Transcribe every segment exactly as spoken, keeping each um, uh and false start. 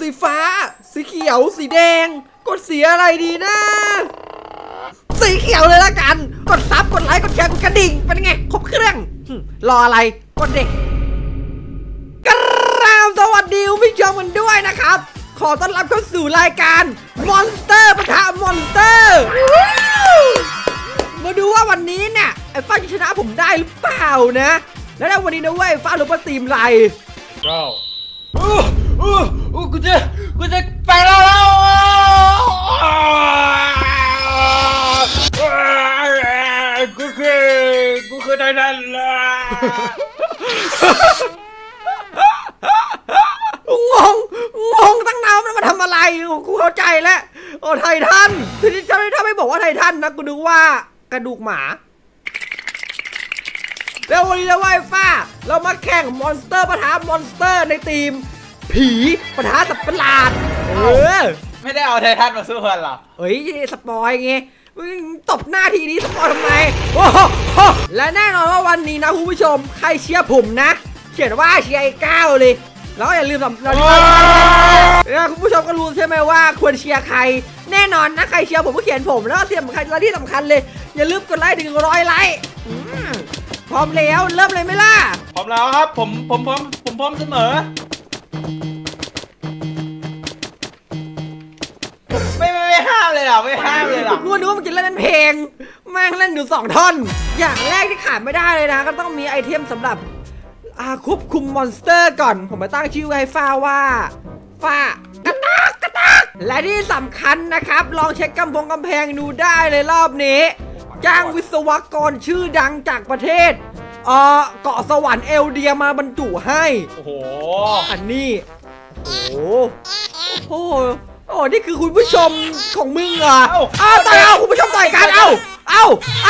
สีฟ้าสีเขียวสีแดงกดสีอะไรดีนะสีเขียวเลยละกันกดซับกดไลค์กดแชร์กดกระดิ่งเป็นไงครบเครื่องรออะไรกดเด็กกราบสวัสดีคุณผู้ชมกันด้วยนะครับขอต้อนรับเข้าสู่รายการมอนสเตอร์ปะทะมอนสเตอร์มาดูว่าวันนี้เนี่ยไอ้ฟ้าจะชนะผมได้หรือเปล่านะแล้วในวันนี้นะเว้ยฟ้ารู้ว่าทีมอะไรเราโอ้โอ้โอ้กูจะกูจะไปแล้วกูคือกูคือไททันงงงงตั้งนานมันมาทำอะไรกูเข้าใจแล้วโอ้ไททันทีนี้ถ้าไม่บอกว่าไททันนะกูนึกว่ากระดูกหมาแล้ววันนี้นะว่ายฟ้าเรามาแข่งมอนสเตอร์ปะทะมอนสเตอร์ในทีมผีปะทะสัตว์ประหลาดเออไม่ได้เอาไททันมาสู้กันหรอเฮ้ยสปอยไงตบหน้าทีนี้สปอยทำไมโอ้โหและแน่นอนว่าวันนี้นะคุณผู้ชมใครเชียร์ผมนะเขียนว่าเชียร์ไอ้ก้าวเลยแล้วอย่าลืมสำหรับคุณผู้ชมก็รู้ใช่ไหมว่าควรเชียร์ใครแน่นอนนะใครเชียร์ผมก็เขียนผมแล้วเสียงใครและที่สำคัญเลยอย่าลืมกดไลค์ถึงร้อยไลค์พร้อมแล้วเริ่มเลยไหมล่ะพร้อมแล้วครับผมผมพร้อมผมพร้อมเสมอไม่ไม่ไม่ห้ามเลยหรอไม่ห้ามเลยหรอกูนึกว่ามันจะเล่นเพลงแม่งเล่นอยู่สองท่อนอย่างแรกที่ขาดไม่ได้เลยนะก็ต้องมีไอเทมสำหรับควบคุมมอนสเตอร์ก่อนผมมาตั้งชื่อให้ฟ้าว่าฟ้ากระตากกระตากและที่สำคัญนะครับลองเช็คกำพงกำแพงดูได้เลยรอบนี้จ้างวิศวกรชื่อดังจากประเทศเอ่อเกาะสวรรค์เอลเดียมาบรรจุให้โอ้โหอันนี้โอ้โหโอ้โหโอ้นี่คือคุณผู้ชมของมึงเหรอเอาต่อยเอาคุณผู้ชมต่อยกันเอาเอาเอา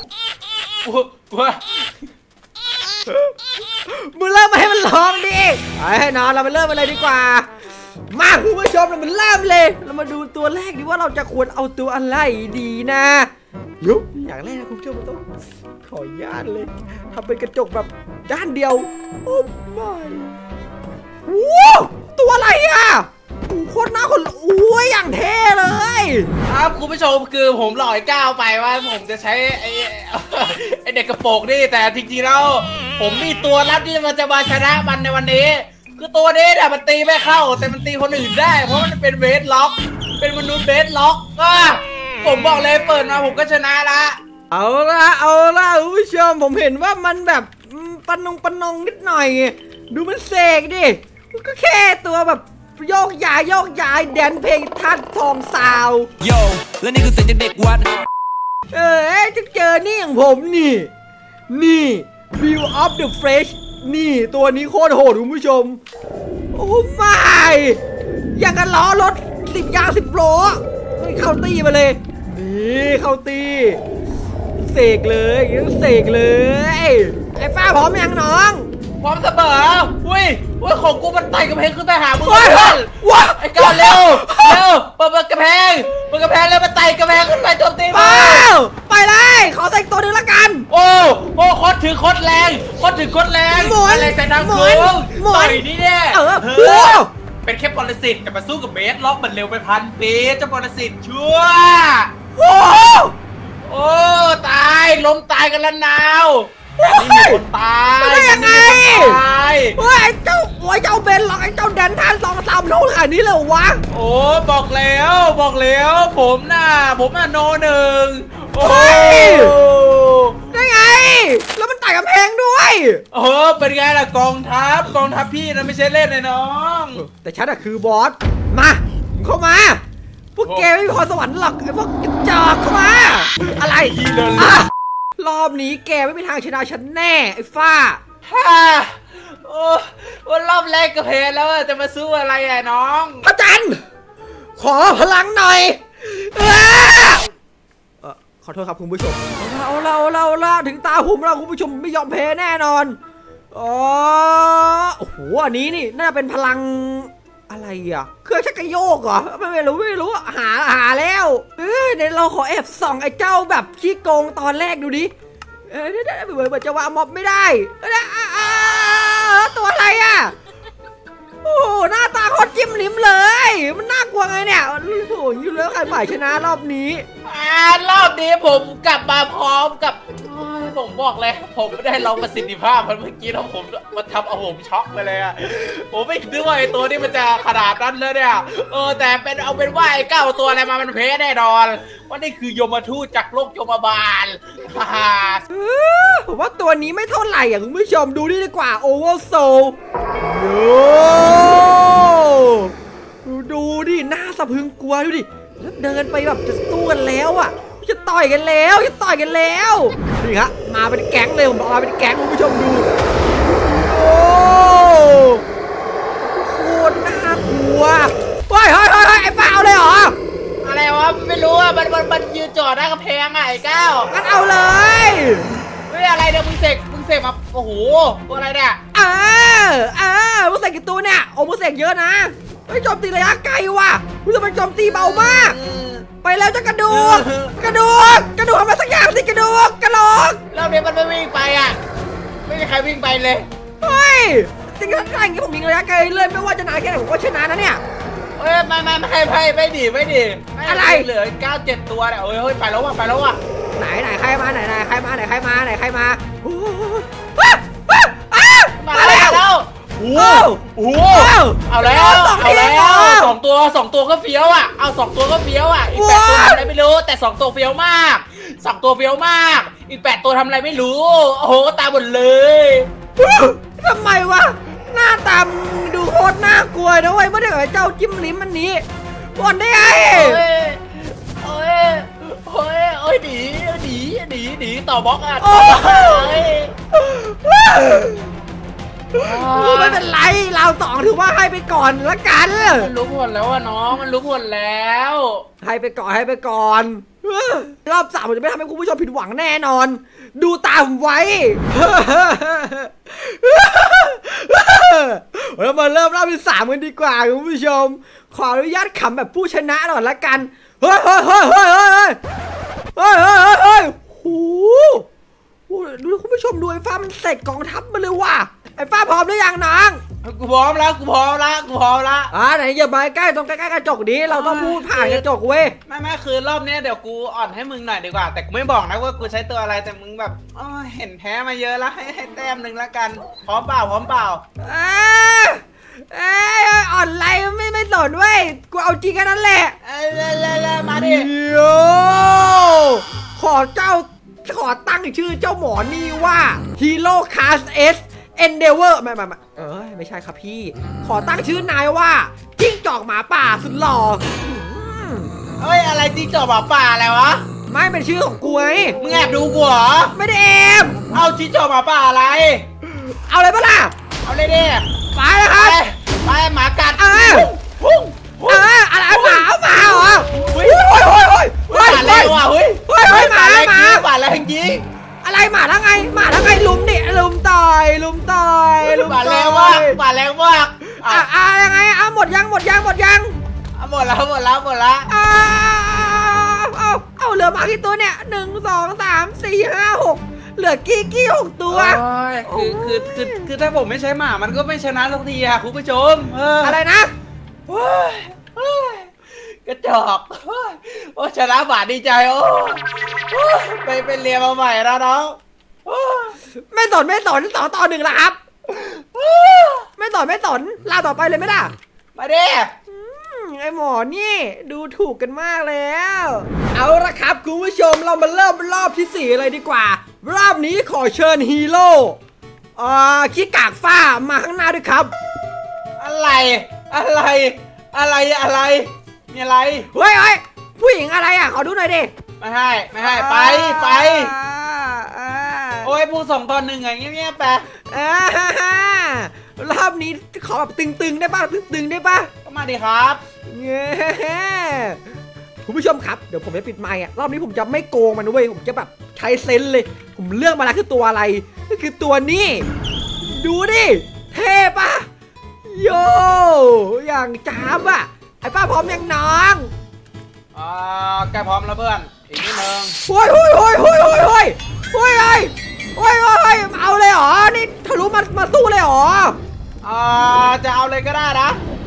มึงเริ่มมาให้มันร้องดิไอ้นอนเราไปเริ่มมาเลยดีกว่ามาคุณผู้ชมเรามาเริ่มเลยเรามาดูตัวแรกดีว่าเราจะควรเอาตัวอะไรดีนะยุบอย่างแรกนะคุณผู้ชมต้องขออนุญาตเลยทำเป็นกระจกแบบด้านเดียวโอ้ไม่ว้าวตัวอะไรอ่ะโคตรน่าคนอุ้ยอย่างเท่เลยครับคุณผู้ชมคือผมหลอยก้าวไปว่าผมจะใช้ไอ้ไอเด็กกระโปรงนี่แต่จริงๆแล้วผมมีตัวลับที่มันจะมาชนะมันในวันนี้คือตัวนี้เนี่ยมันตีไม่เข้าแต่มันตีคนอื่นได้เพราะมันเป็นเวทล็อกเป็นมนุษย์เวทล็อกก็ผมบอกเลยเปิดมาผมก็ชนะละเอาละเอาละคุณผู้ชมผมเห็นว่ามันแบบปนงปนงนิดหน่อยดูมันเสกดิก็แค่ตัวแบบโยกย้ายโยกย้ายแดนเพลงทัดทองสาวโยแล้วนี่คือเสียงเด็กวัดเออจะเจอนี่อย่างผมนี่นี่ View of the Fresh นี่ตัวนี้โคตรโหดคุณผู้ชมโอ้ไม่อย่างกันล้อรถสิบยางสิบโลเข้าตีมาเลยนี่เข้าตีเสกเลยเสกเลยไอ้ฟ้าพร้อมยังน้องพร้อมเสมออุ้ยอุ้ยของกูมันไต่กระเพงขึ้นไปหามึงว้าไอ้ก้าวเร็วเร็วเปิดกระเพงเปิดกระเพงแล้วมันไต่กระเพงขึ้นไปโจมตีมาไปเลยขอใส่ตัวนึงละกันโอ้โอ้โคตรถือโคตรแรงโคตรถือโคตรแรงอะไรใส่ทางโค้งต่อยนี่เนี่ยเออเป็นแค่ปรสิตแต่มาสู้กับเบสล็อกมันเร็วไปพันปีเจ้าปรสิตชั่วโอ้โอ้ตายล้มตายกันแล้วนาวนี่มีคนตายได้ยังไงเฮ้ยไอ้เจ้าโอ้ยเจ้าเบนหรอกไอ้เจ้าแดนท่านสองสามโลขนาดนี้เลยวะโอ้บอกแล้วบอกแล้วผมน่ะผมน่ะโนหนึ่งโอ้ยได้ไงแล้วมันไต่กำแพงด้วยเออเป็นไงล่ะกองทัพกองทัพพี่นะไม่ใช่เล่นเลยน้องแต่ฉันอะคือบอสมาเข้ามาพวกแกไม่มีพรสวรรค์หรอกไอ้พวกจอกเข้ามาอะไรรอบนี้แกไม่มีทางชนะฉันแน่ไอ้ฟ้าฮ่าโอ้วันรอบแรกก็แพ้แล้วจะมาสู้อะไรอ่ะน้องพระจันทร์ขอพลังหน่อยเออขอโทษครับคุณผู้ชมเราเราเราเราถึงตาผมเราคุณผู้ชมไม่ยอมแพ้แน่นอนอ๋อโอ้โหอันนี้นี่น่าจะเป็นพลังอะไรอ่ะเครื่องชักกระโยกเหรอไม่รู้ไม่รู้หาหาแล้วเออเดี๋ยวเราขอแอบส่องไอ้เจ้าแบบขี้โกงตอนแรกดูดิเออเดี๋ยวเหมือนจะว่าม็อบไม่ได้ตัวอะไรอ่ะโอ้หน้าตาโคตรจิ้มลิ้มเลยว่าไงเนี่ยโอ้โหยูแล้วใครฝ่ายชนะรอบนี้อ่ารอบนี้ผมกลับมาพร้อมกับผมบอกเลยผมไม่ได้ลองประสิทธิภาพมันเมื่อกี้แล้วผมมันทำเอาผมช็อกไปเลยอะผมไม่คิดว่าไอ้ตัวนี้มันจะขนาดนั้นเลยเนี่ยเออแต่เป็นเอาเป็นว่าไอ้เก้าตัวอะไรมามันเพลแน่นอนว่านี่คือยมทูตจากโลกยมบาลฮ่าผมว่าตัวนี้ไม่เท่าไหร่อ่ะคุณผู้ชมดูนี่ดีกว่าโอเวอร์โซลโยดูดิหน้าสะพึงกลัวดูดิแล้วเดินไปแบบจะสู้กันแล้วอ่ะจะต่อยกันแล้วจะต่อยกันแล้วนี่ฮะมาเป็นแก๊งเลยผมบอกมาเป็นแก๊งคุณผู้ชมดูโอ้โคตรน่ากลัวเฮ้ยเฮ้ยเฮ้ยไอ้ป้าเอาเลยเหรออะไรวะไม่รู้อ่ะมันมันมันยืนจอดหน้ากระแพงไงเก้างั้นเอาเลยเฮ้ยอะไรเนี่ยมึงเสกมึงเสกมาโอ้โหตัวอะไรเนี่ยอ่าอ่ามึงเสกกี่ตัวเนี่ยโอ้มึงเสกเยอะนะไอ้โจมตีระยะไกลว่ะมึงจะเป็นโจมตีเบามากไปแล้วจะกระดูกกระดูกกระดูกทำอะไรสักอย่างสิกระดูกกระโหลกแล้วเนี่ยมันไม่วิ่งไปอ่ะไม่มีใครวิ่งไปเลยเฮ้ยจริงๆถ้าอย่างนี้ผมยิงระยะไกลเลยไม่ว่าจะนานแค่ไหนผมก็ชนะนะเนี่ยเฮ้ยไม่ไม่ไม่ไม่ไม่ดีไม่ดีอะไรเหลือเก้าเจ็ดตัวเนี่ยเฮ้ยเฮ้ยไปแล้วว่ะไปแล้วว่ะไหนไหนใครมาไหนไหนใครมาไหนใครมาไหนใครมามาแล้วโอ้โหเอาแล้วเอาแล้วสองตัวสองตัวก็เฟี้ยวอ่ะเอาสองตัวก็เฟี้ยวอ่ะอีกแปดตัวทำอะไรไม่รู้แต่สองตัวเฟี้ยวมากสองตัวเฟี้ยวมากอีกแปดตัวทำอะไรไม่รู้โอ้โหตาหมดเลยทำไมวะหน้าตาดูโคตรน่ากลัวนะเว้ยไม่ได้กับเจ้าจิ้มลิ้มอันนี้บอลได้ไงโอ้ยโอ้ยโอ้ยหนีหนีหนีหนีต่อบล็อกอ่ะไม่เป็นไรเราสองถือว่าให้ไปก่อนละกันมันรู้ผลแล้วอะน้องมันรู้ผลแล้วให้ไปก่อนให้ไปก่อนรอบสามผมจะไม่ทำให้คุณผู้ชมผิดหวังแน่นอนดูตามไว้เรามาเริ่มรอบที่สามกันดีกว่าคุณผู้ชมขออนุญาตขำแบบผู้ชนะก่อนละกันเฮ้ยเฮ้ยเฮ้ยเฮ้ยเฮ้ยเฮ้ยเฮ้ยเฮ้ยโอ้โหดูคุณผู้ชมดูไอ้ฟ้ามันเสกกองทัพมาเลยว่ะไอ้ฟ้าพร้อมหรือยังน้องกูพร้อมแล้วกูพร้อมแล้วกูพร้อมแล้วอ่าไหนอย่ามาใกล้ตรงใกล้ๆกระจกดิเราต้องพูดผ่านกระจกเว้ยไม่ไม่คือรอบนี้เดี๋ยวกูอ่อนให้มึงหน่อยดีกว่าแต่กูไม่บอกนะว่ากูใช้ตัวอะไรแต่มึงแบบอ๋อเห็นแพ้มาเยอะแล้วให้ให้แต้มหนึ่งแล้วกันพร้อมเปล่าพร้อมเปล่าเอ้เอ้อ่อนไรไม่ไม่สนเว้ยกูเอาจริงแค่นั้นแหละเอ้ยเลยมาดิโยขอเจ้าขอตั้งชื่อเจ้าหมอนี่ว่าฮีโร่คาสเอสเอนเดเวอร์ไม่ไม่ไม่เอ้ยไม่ใช่ครับพี่ขอตั้งชื่อนายว่าจิ้งจอกหมาป่าสุดหล่อเฮ้ยอะไรจิ้งจอกหมาป่าอะไรวะไม่เป็นชื่อของกูไงมึงแอบดูกูเหรอไม่ได้แอบเอาจิ้งจอกหมาป่าอะไรเอาเลยปะล่ะเอาเลยดิไปเลยครับไปหมากัดเออเอออะไรหมาหมาเหรอเฮ้ยเฮ้ยเฮ้ยเฮ้ยเฮ้ยอะไรวะเฮ้ยเฮ้ยเฮ้ยหมาหมาหมาอะไรจริงอะไรหมาแล้วไงหมาแล้วไงลุมดิลุมต่อยลุมต่อยลุมต่อยหมาแรงมากหมาแรงมากอ่ะอ่ะยังไงอ่ะหมดยังหมดยังหมดยังหมดแล้วหมดแล้วหมดแล้วอ่าเอาเอาเหลือหมากี่ตัวเนี่ยหนึ่งสองสามสี่ห้าหกเหลือกี้กี้หกตัวคือคือคือคือถ้าผมไม่ใช้หมามันก็ไม่ชนะสักทีอะคุณผู้ชมอะไรนะกระจอกโอ้ชนะหมาดีใจโอ้ไปเป็นเรียนมาใหม่แล้วน้องไม่สนไม่สนสองต่อหนึ่งแล้วครับไม่สนไม่สนลาต่อไปเลยไม่ได้มาดิไอหมอนี่ดูถูกกันมากแล้วเอาละครับคุณผู้ชมเรามาเริ่มรอบที่สี่เลยดีกว่ารอบนี้ขอเชิญฮีโร่อ่าขี้กากฟ้ามาข้างหน้าด้วยครับอะไรอะไรอะไรอะไรมีอะไรเฮ้ยเฮ้ยผู้หญิงอะไรอ่ะขอดูหน่อยดิไม่ให้ไม่ให้ไปไปโอ้ยผู้สองตอนหนึ่งไงเงี้ยๆไปรอบนี้ขอแบบตึงๆได้ป่ะตึงๆได้ป่ะก็มาดิครับเงี้ยคุณผู้ชมครับเดี๋ยวผมจะปิดไมค์อ่ะรอบนี้ผมจะไม่โกงมันด้วยผมจะแบบใช้เซนส์เลยผมเลือกมาแล้วคือตัวอะไรก็คือตัวนี้ดูดิเท่ป่ะโย่อย่างจ้าบอ่ะไอ้ป้าพร้อมยังน้องอ่าแกพร้อมแล้วเพื่อนอีกนิดนึงโอ้ยโอ้ยโอ้ยโอ้ยโอ้ยโอ้ยโอ้ยโอ้ยโอ้ยโอ้ยเอาเลยเหรอนี่ทะลุมามาสู้เลยเหรออ่าจะเอาเลยก็ได้นะ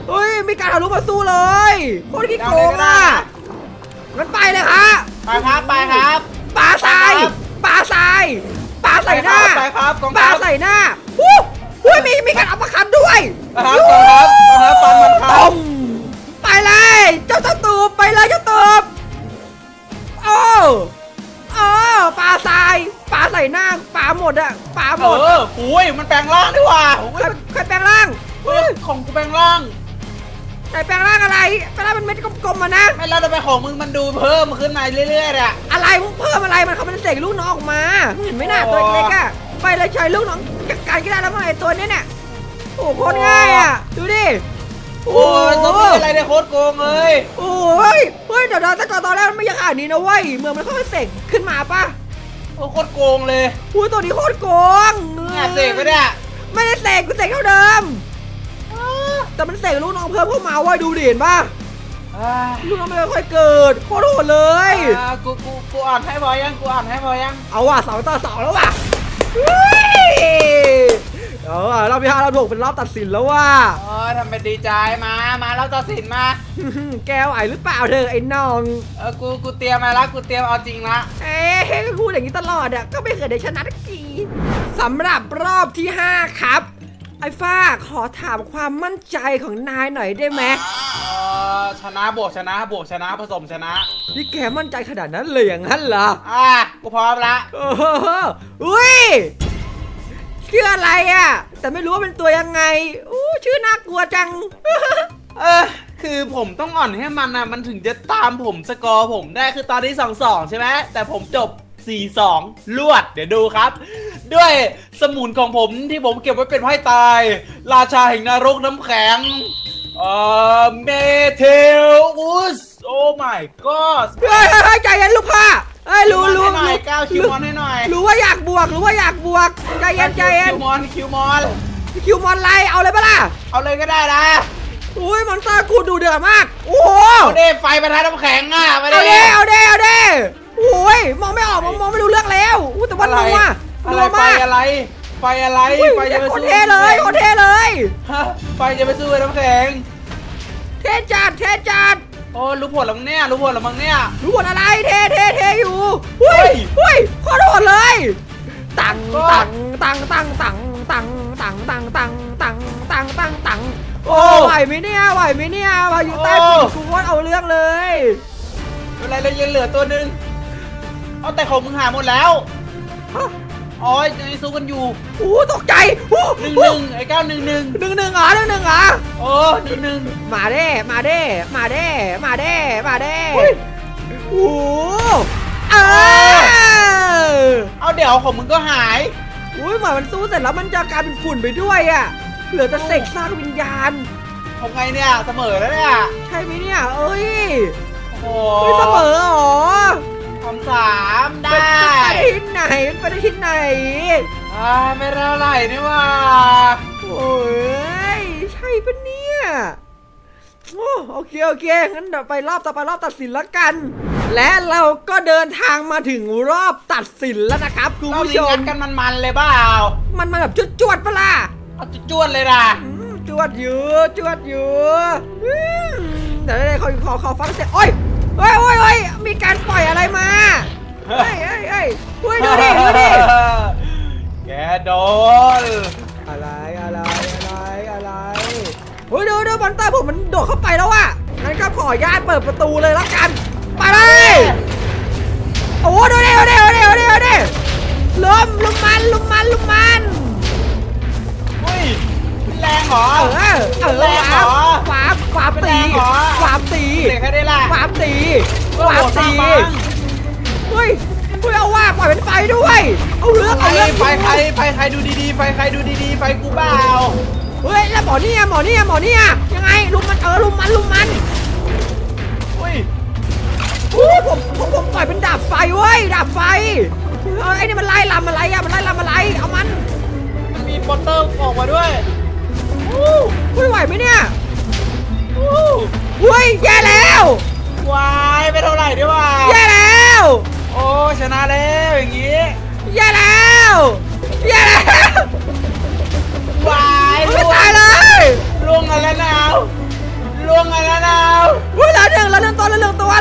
เฮ้ยมีการทะลุมาสู้เลยโคตรขี้โกงอ่ะงั้นไปเลยฮะไปครับไปครับปลาทรายปลาทรายปลาใส่หน้าไปครับกองปทัลาพใส่หน้าฮู้ฮู้มีมีการอัปคันด้วยครับกองทัพกองทัพฟันมันครัต้บมไปเลยเจ้าตะตูบไปเลยเจ้าตูบโอ้โอ้ปลาทรายปลาใส่หน้าปลาหมดอะปลาหมดเออโอ้ยมันแปลงร่างด้วยว่ะโอ้ใครยใครแปลงร่างเฮ้ยของกูแปลงร่างใครแปลงร่างอะไรแปลงร่างเป็นเม็ดกลมๆมานะไม่แล้วทำไมของมึงมันดูเพิ่มขึ้นมาเรื่อยๆเนี่ยอะไรมึงเพิ่มอะไรมันเขาเป็นเสกลูกน้องออกมามึงเห็นไหมน่ะอ๋อตัวเล็กๆอะไปเลยใช้ลูกน้องจัดการก็ได้แล้วมั้งไอ้ตัวเนี้ยเนี่ยโอ้โหโคตรง่ายอะดูดิโอ้ยซอมบี้อะไรเนี่ยโคตรโกงเลยโอ้ยเฮ้ยเดี๋ยวๆแต่ก่อนตอนแรกมันไม่ยังอ่านนี้นะเว้ยเมืองมันค่อยๆเสกขึ้นมาป่ะโอ้โคตรโกงเลยอุ้ยตัวนี้โคตรโกงแอบเสกไปเนี่ยไม่ได้เสกกูเสกเท่าเดิมแต่มันเสกลูกน้องเพิ่มเข้ามาเว้ยดูดิเห็นป่ะอ่าลูกน้องไม่ค่อยเกิดโคตรโหดเลยอ่ากูกูกูอ่านให้พอยังกูอ่านให้พอยังเอาว่ะสองต่อสองแล้วว่ะเฮ้ยเอาว่ะรอบที่ห้าเราถูกเป็นรอบตัดสินแล้วว่ะโอ้ยทำเป็นดีใจมามาแล้วตัดสินมาแกไหวหรือเปล่าเธอไอ้น้องเออกูกูเตรียมมาแล้วกูเตรียมเอาจริงละเอ๊ะก็พูดอย่างนี้ตลอดอ่ะก็ไม่เคยได้ชนะสักทีสำหรับรอบที่ห้าครับไอ้ฟ้าขอถามความมั่นใจของนายหน่อยได้ไหมเออชนะบวกชนะบวกชนะผสมชนะนี่แกมั่นใจขนาดนั้นเลยอย่างนั้นเหรออ่ะกูพร้อมละโอ้โหอุ้ยชื่ออะไรอ่ะแต่ไม่รู้ว่าเป็นตัวยังไงอู้ชื่อน่ากลัวจังเออคือผมต้องอ่อนให้มันนะมันถึงจะตามผมสกอร์ผมได้คือตอนนี้สองสองใช่ไหมแต่ผมจบสี่สองลวดเดี๋ยวดูครับ ด้วยสมุนของผมที่ผมเก็บไว้เป็นไพ่ตาย ราชาแห่งนรกน้ำแข็งเอ่อเมเทอุสโอ้ my god เฮ้ยเฮ้ยเฮ้ยใจเย็นลูกพ่อเอ้ยรู้รู้ให้หน่อยรู้ก้าวคิวมอนให้หน่อยรู้ว่าอยากบวกรู้ว่าอยากบวกใจเย็นใจเย็นคิวมอนคิวมอนคิวมอนไลเอาเลยปะล่ะเอาเลยก็ได้นะอุ้ยมอนสเตอร์กูดูเดือดมากโอ้โหเอาเด้ไฟประทะน้ำแข็งอ่ะมาเอาเด้เด้เอาเด้เอาเด้โอ้ยมองไม่ออกมองมองไม่รู้เรื่องแล้วอู้แต่ว่าอะไรนัวอะไรนัวไฟมากอะไรไฟอะไรอุ้ยไฟจะไปโคตสู้รเท่เลยโคตรเท่เลยฮะไฟจะไปสู้กับน้ำแข็งเท่จัดเท่จัดโอ้รู้ผลแล้วมั้งเนี่ยรู้ผลแล้วมั้งเนี่ยรู้หมดอะไรเท่เท่เท่อยู่อุ้ยเฮ้อุ้ยยโคตรโหดเลยตังก็ตังตังตังตังตังตังตังตังตังตังตังตังโอ้ไหวไหมเนี่ยไหวไหมเนี่ยมาอยู่ใต้ปีกกูว่าเอาเรื่องเลยอะไรเลยยังเหลือตัวหนึ่งเอาแต่ของมึงหาหมดแล้วฮะอ๋อยังสู้กันอยู่โอ้ตกใจโอ้หนึ่งหนึ่งไอ้เก้าหนึ่งหนึ่งหนึ่งหนึ่งเหรอหนึ่งหนึ่งเหรอโอ้หนึ่งหนึ่งมาเด้มาเด้มาเด้มาเด้มาเด้เฮ้ยโอ้เออเอาเดี๋ยวของมึงก็หายอุ้ยเหมือนมันสู้เสร็จแล้วมันจะกลายเป็นฝุ่นไปด้วยอ่ะเหลือแต่เศษซากวิญญาณทำไงเนี่ยเสมอแล้วเนี่ยใช่ไหมเนี่ยเอ้ยโอ้ไม่เสมอเหรอทำสามได้ไปที่ไหนไปที่ไหนอ่าไม่เท่าไหร่นี่ว่าโอ้ยใช่ปะเนี่ยโอ้โอเคโอเคงั้นเดี๋ยวไปรอบต่อไปรอบตัดสินแล้วกัน และเราก็เดินทางมาถึงรอบตัดสินแล้วนะครับคุณเราผู้นี้ชงัมดกันมันๆเลยเปล่ามันมาแบบจวดๆปะล่ะเอาจวดๆเลยนะอืมจวดอยู่จวดอยู่อืมเดี๋ยวเดี๋ยวขอขอขอฟังเสียงโอ้ยโอ้ยโอ้ยโอ้ยมีการปล่อยอะไรมาเฮ้ยเฮ้ยเฮ้ยเฮ้ยดูดิดูดิแกโดนอะไรอะไรอะไรอะไรเฮ้ยดูดูบอลเตอร์ผมมันโดดเข้าไปแล้วอะงั้นก็ขออนุญาตเปิดประตูเลยแล้วกันไปเลยโอ้ดูดิดูดิดูดิดูดิดูดิลุมลุมมันลุมมันลุมมันเฮ้ยเป็นแรงเหรอเออเออแรงเหรอขวาขวาเป็นตีแรงเหรอขวาตีเด็กแค่ได้ละขวาตีขก็วาโหดตีมากมั้งเฮ้ยเฮ้ยเอาว่าปล่อยเป็นไฟด้วยเอาเรื่องไฟเอาเรื่องไฟใครไฟใครดูดีๆไฟใครดูดีๆไฟกูเปล่าเฮ้ยแล้วหมอเนี่ยหมอเนี่ยหมอเนี่ยยังไงลุมมันเออลุมมันลุมมันเฮ้ยโอ้ผมผมผมปล่อยเป็นดาบไฟเว้ยดาบไฟเออไอ้นี่มันไล่ลำอะไรอะมันไล่ลำอะไรเอามันมันมีโปสเตอร์ออกมาด้วยโอ้เฮ้ยไหวไหมเนี่ยโอ้เฮ้ยแย่แล้ววายไม่เท่าไหร่ด้วยว่ะแย่แล้วโอ้ชนะแล้วอย่างงี้แย่แล้วแย่แล้ววายไม่ตายเลยล่วงกันแล้วนาวโ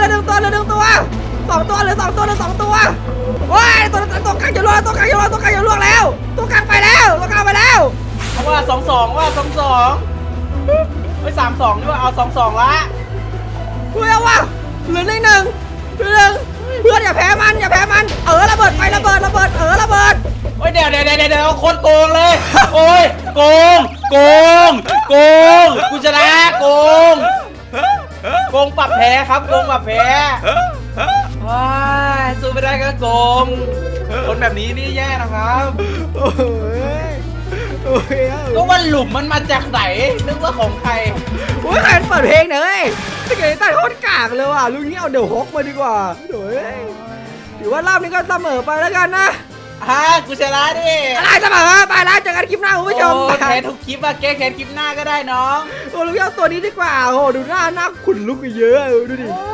เหลือหนึ่งตัวเหลือหนึ่งตัวสองตัวเหลือสองตัวเหลือสองตัวโอ้ยตัวตัวกลางจะล่วงตัวกลางจะล่วงตัวกลางจะล่วงแล้วตัวกลางไปแล้วตัวกลางไปแล้วเอาว่าสองสองว่าสองสองไม่สามสองนี่ว่าเอาสองสองละเฮ้ยเอาวะเหลือหนึ่งหนึ่งเหลือหนึ่งเพื่อนอย่าแพ้มันอย่าแพ้มันเออระเบิดไประเบิดระเบิดเออระเบิดโอ้ยเดี๋ยวเดี๋ยวเดี๋ยวเดี๋ยวคนโกงเลยโอ้ยโกงโกงโกงกูชนะโกงโกงปรับแพ้ครับโกงปรับแพ้ว้ายสู้ไม่ได้ก็โกงคนแบบนี้นี่แย่นะครับโอ้ยโอ้ยก็ว่าหลุมมันมาจากไหนนึกว่าของใครโอ้ยใครเปิดเพลงเนยถ้าเกิดตัดโคตรกากเลยว่ะลุงนี้เอาเดี๋ยวฮกมาดีกว่าโอ้ยถือว่ารอบนี้ก็เสมอไปแล้วกันนะฮะกูชนะดิอะไรเสมอไปแล้วเจอกันคลิปหน้าคุณผู้ชมโอ้แพ้ทุกคลิปอะแก้แค้นคลิปหน้าก็ได้น้องโอ้ลุงเอาตัวนี้ดีกว่าโอ้ดูหน้าหน้าขุนลุกเยอะดูดิโอ้